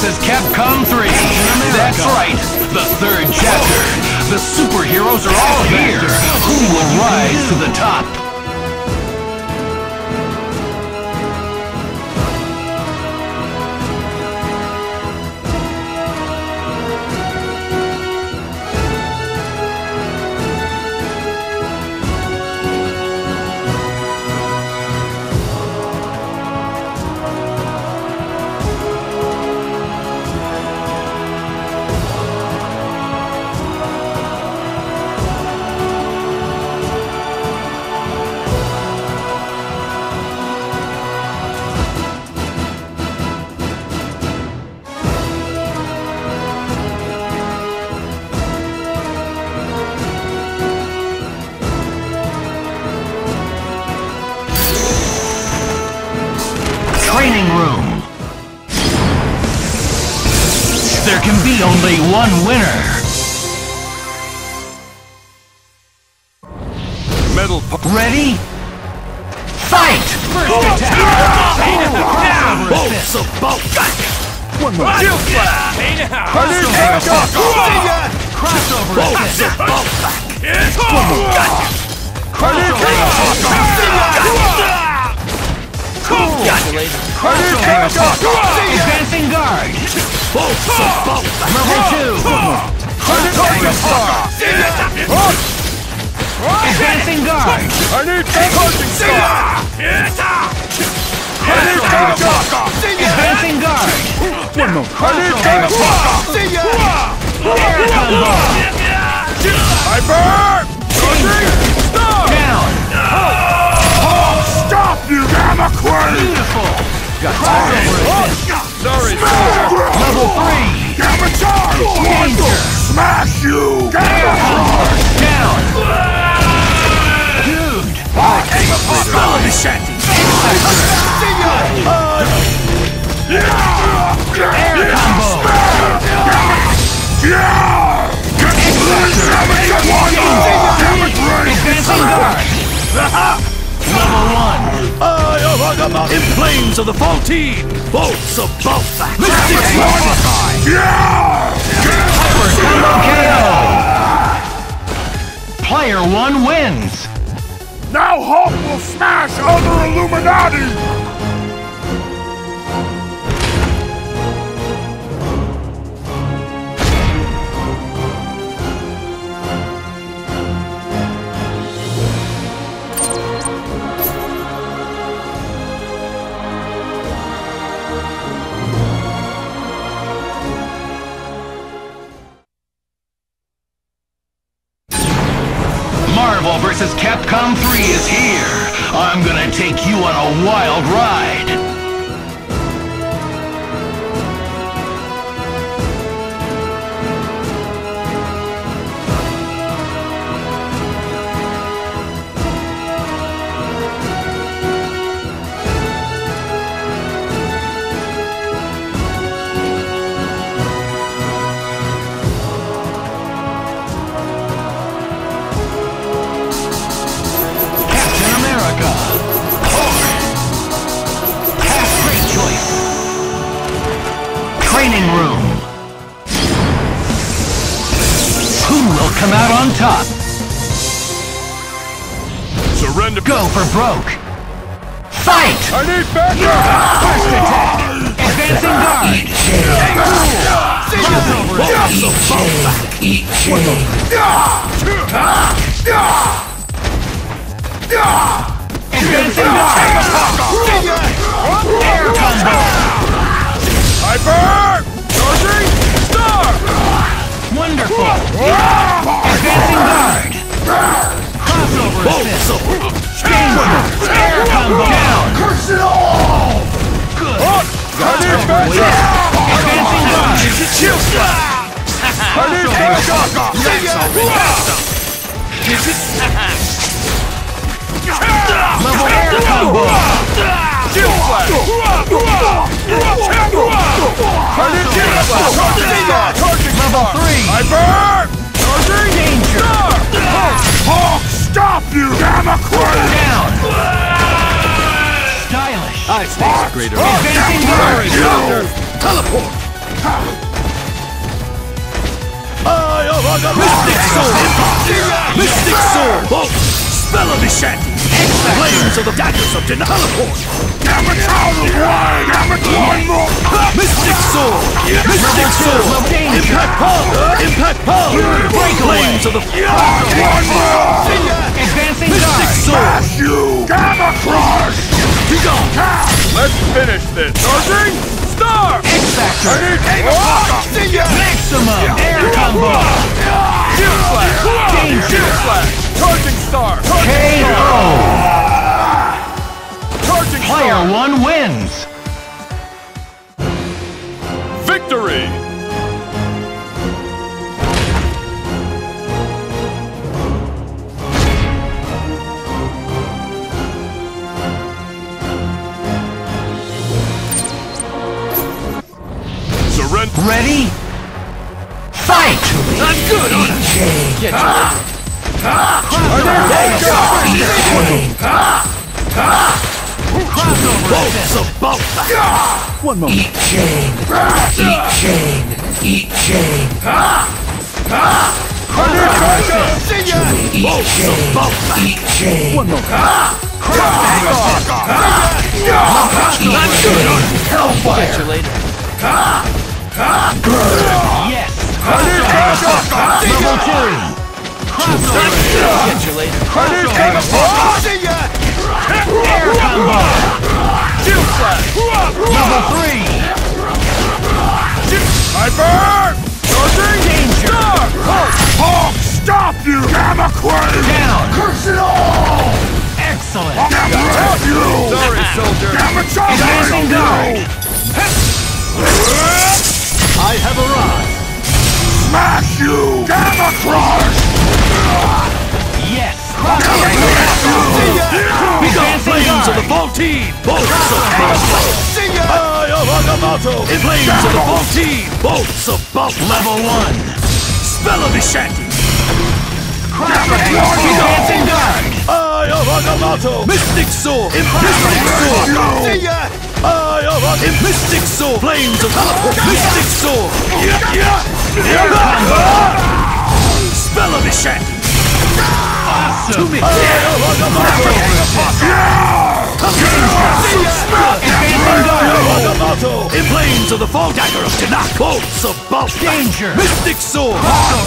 vs. Capcom 3. That's right, the third chapter. The superheroes are all here. Who will rise to the top? Training room. There can be only one winner. Metal. Ready? Fight! First attack! Down! Bolts of bolt. One more. Crossover Bolts of bolt. Advancing guard! Level 2! Advancing guard! Advancing guard! One more. Air combo! Down! Stop, you Gamma Queen! Beautiful! Sorry, Level 3! Gamma Charge! Danger! Smash you! Air combo! Down! Dude! Spell of the Shanty! Air combo! Advancing guard! Level 1! In flames of the Faultine! Bolts of Boltfax! Hyper combo KO! Player 1 wins! Now Hulk will smash other Illuminati! Marvel vs. Capcom 3 is here! I'm gonna take you on a wild ride! Training room. Who will come out on top? Surrender. Go for broke. Fight! I need backup! First attack. Advancing guard. Advancing guard. Air combo. Hyper! Charging! Star! Wonderful! Advancing guard! Crossover assist! Danger! Air combo! Down! Curse it all! Good! Advancing guard! Chill slap! Level air combo! Chill slap! Level 3! Hyper! Charging! Danger! Hulk, stop you, Gamma Queen! Down! Stylish! I face greater Advancing guard! Teleport! Eye of Agamotto! Mystic Sword! Mystic Sword! Oh! Spell of Vishanti! Flames of the daggers of Denalaport! Mystic Sword! Mystic Sword! Impact Power! Impact Power! Flames of the... Advancing Mystic guard. Sword! Gamma Crush! Be gone! Let's finish this. Charging! Star! X-Factor. See ya! Maximum air combo. Shield Slash! Danger. Shield Slash! Charging Star! KO. Charging Player Star! 1 wins. Victory! Surrender! Ready? Fight! Not good, Honor! Get Bolts of Balthazar! One moment. Eat chain! Eat chain! Eat chain! Bolts of Balthazar! Eat chain! One moment. Not good, Honor! Hellfire! Catch you later. Yes. Level 2. Catch you later. Air combo. Shield Slash! Level 3. Hyper! Charging! Danger. Star! Hulk! Stop you! Gamma Queen! Down. Curse it all! Excellent. Stop you! Sorry, soldier! Gamma Advancing guard. I have arrived. Smash you! Gamma Crush! Yes. Become flames of the Faultine! Bolts of Balthazar! Eye of Agamotto! Flames of the Faultine! Bolts of Balthazar! Level 1. Spell of Vishanti! Advancing guard. Eye of Agamotto! Mystic Sword! Mystic Sword! Eye of Agamotto! Mystic Sword! Flames of Teleport! Mystic Sword! Spell of Vishanti! To me! Eye of Agamotto! Agamotto! In flames of the fall dagger of Tanakh! Bolts of Balthazar! Danger. Mystic Sword!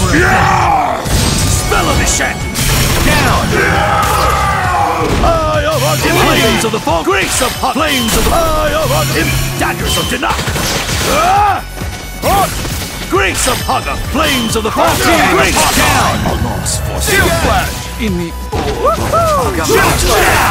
Spell of Vishanti! Down. Eye of Agamotto! In flames of the fall! Grace of Hot! Flames of the Eye of Agamotto! In daggers of Tanakh! Grace of Haga! Flames of the fall! Grace down! Almost for Shield Slash! in the Shield Slash!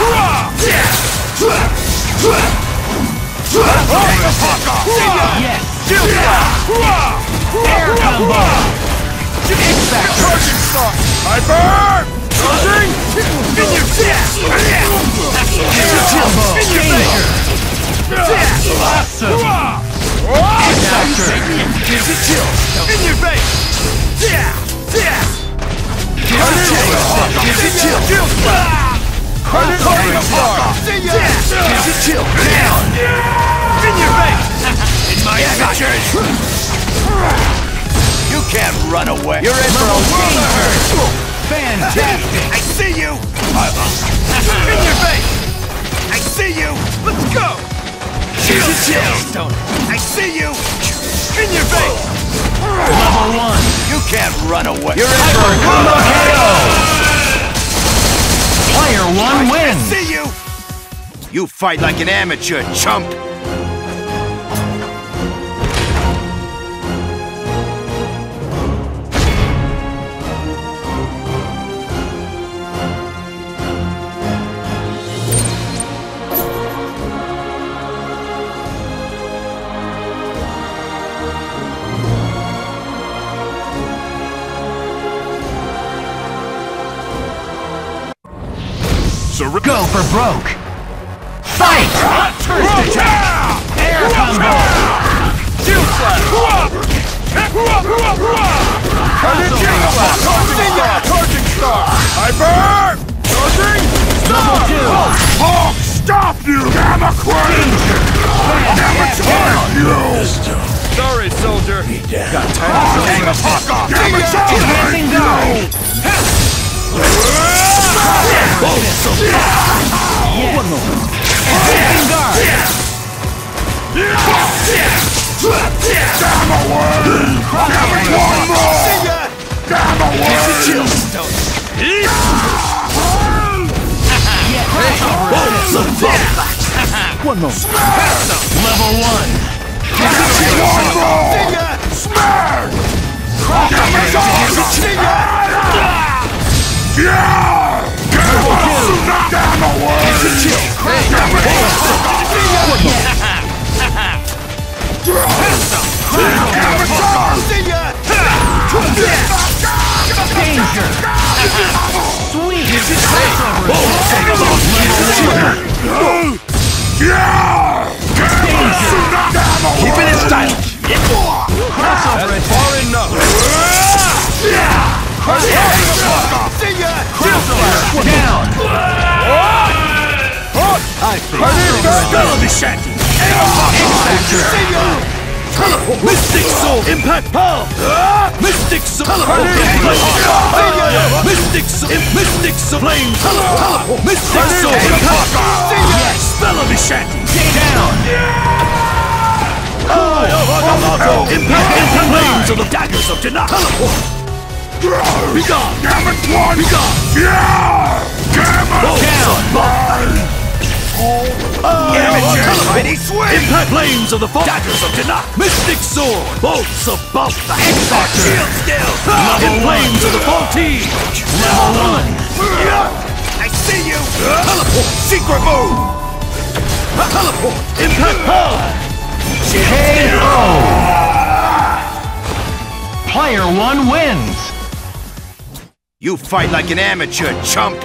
Yes. Shield Slash! Air combo. X-Factor. Charging Star! Hyper! Charging! In your chest! Air combo. In your face! Awesome. X-Factor. Gives it chills! In your face! Gives it chills! Shield Slash! Charging Star! Gives it chills! Down. In your face! in my sight. You can't run away. You're in for a Danger. Fantastic. I see you! In your face! I see you! Let's go! Gives it chills. I see you! In your face! Level 1. You can't run away. You're in Hyper combo KO. Player 1 wins. See you! You fight like an amateur, chump. Go for broke. Fight! First attack! Air combo! Shield Slash! Charging Star! Hyper! Charging Star! Hulk, stop you! Gamma Queen! Gamma charge you! Sorry, soldier. One more. Level 1. See ya! Smash! See ya! Danger! Sweet! Keeping it stylish! Crossover That's far enough! See ya! down! I think. Spell of the shanty! See ya! Mystic Soul! Impact Palm! Mystic Soul! Mystic Soul! Mystic Soul! Flames! Mystic Soul! Impact! Spell of the shanty! Down! Impact flames of the daggers of Dana! Be gone! Be gone! Mighty swing! Impact flames of the daggers of Dana! Mystic Sword! Bolts of Balthazar! Shield skills! In flames of the Fontaine! Level 1! I see you! Teleport! Secret move! Teleport! Impact power! KO! Player 1 wins! You fight like an amateur, chump!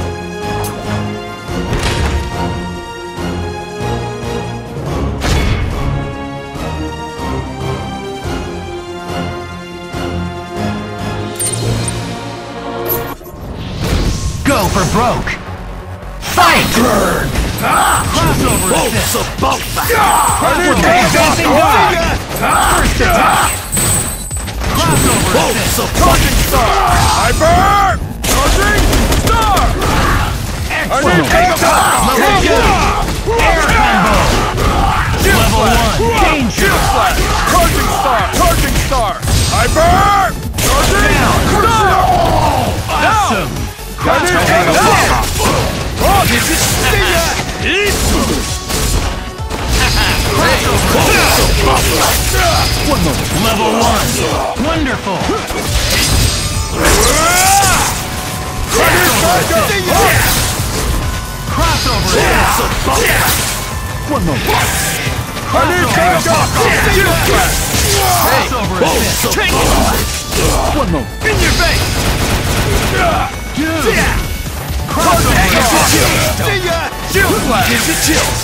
Go for broke! Fight! Crossover Bolts assist! of Balthazar! Advancing guard! First attack! Crossover Bolts assist! of Charging Star! Hyper! Charging star! Excellent! Level 2! Air combo! Level 1! Danger! Charging star! Charging star! Hyper! Charging star! Awesome! Level 1! Wonderful! Crossover assist! One more! Crossover assist! One more! In your face! Crossover assist! See ya! Shield flash! Gives you chills,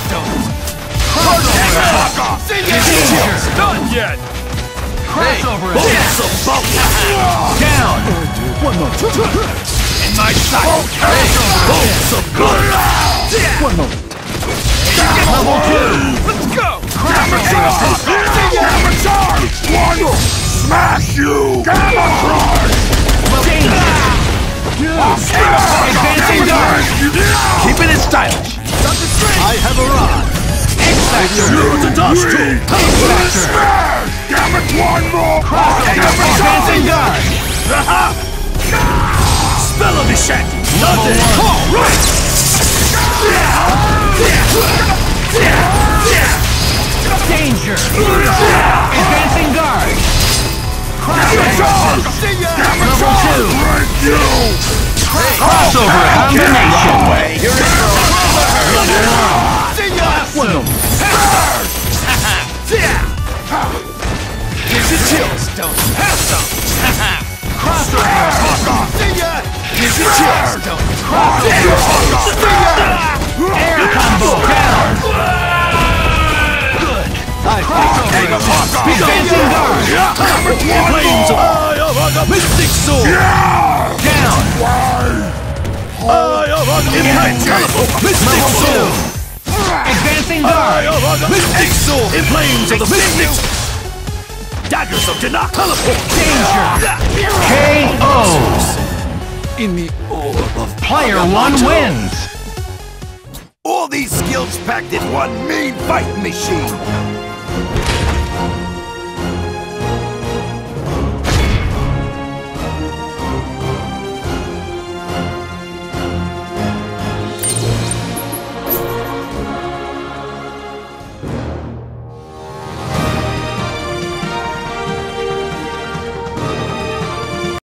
Danger! Not yet! Crossover Bolts of assist! Balthazar! Down! One more! In my sight! Bolts of blood! One more! Level 2! Let's go! Crossover assist! Gamma charge! One! Smash you! Gamma charge! Danger! Advancing guard! Keeping it stylish! I have arrived! X-Factor! You're the dust tool! Smash! Gamma one more! Advancing guard! Spell of the shanty! Level 1! All right! Danger! Advancing guard! Crossover assist! Level 2! Crossover combination! One more! Gives you chills, don't you? Have some! Crossover assist! Gives you chills, don't you? Air combo down! Good! Crossover assist! Advancing guard! Flames of Eye of Aga Mystic Sword! Down! Eye of Aga Impact Teleport! Mystic Sword! Advancing Eye guard! of Aga Mystic Sword! In flames of the Mystic Daggers of Dana! Teleport! Danger! KO! In the orb of Player 1 wins! All these skills packed in one mean fighting machine!